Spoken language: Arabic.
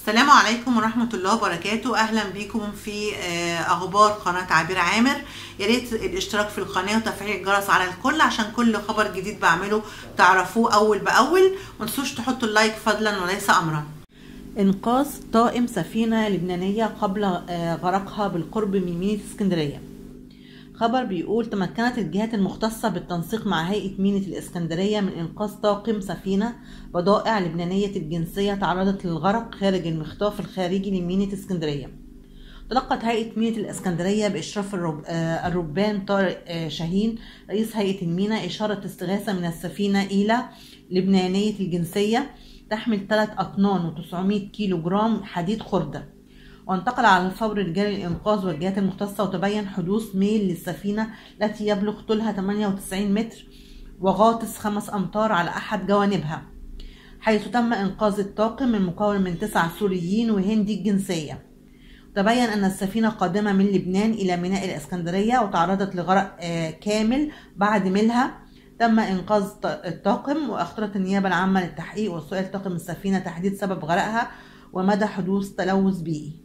السلام عليكم ورحمة الله وبركاته. أهلا بيكم في أخبار قناة عبير عامر. يا ريت الاشتراك في القناة وتفعيل الجرس على الكل عشان كل خبر جديد بعمله تعرفوه أول بأول. متنسوش تحطوا اللايك فضلا وليس أمرا. إنقاذ طاقم سفينة لبنانية قبل غرقها بالقرب من ميناء اسكندرية. خبر بيقول تمكنت الجهات المختصة بالتنسيق مع هيئة ميناء الإسكندرية من إنقاذ طاقم سفينة بضائع لبنانية الجنسية تعرضت للغرق خارج المخطاف الخارجي لميناء اسكندرية. تلقت هيئة ميناء الإسكندرية بإشراف الربان طارق شاهين رئيس هيئة الميناء إشارة استغاثة من السفينة إلى لبنانية الجنسية تحمل 3 أطنان و900 كيلو جرام حديد خردة، وانتقل على الفور رجال الإنقاذ والجهات المختصة، وتبين حدوث ميل للسفينة التي يبلغ طولها 98 متر وغاطس 5 أمتار على أحد جوانبها، حيث تم إنقاذ الطاقم المكون من 9 سوريين وهندي الجنسية. تبين أن السفينة قادمة من لبنان إلى ميناء الإسكندرية وتعرضت لغرق كامل بعد ميلها. تم إنقاذ الطاقم، وأخطرت النيابة العامة للتحقيق وسؤال طاقم السفينة تحديد سبب غرقها ومدى حدوث تلوث بيئي.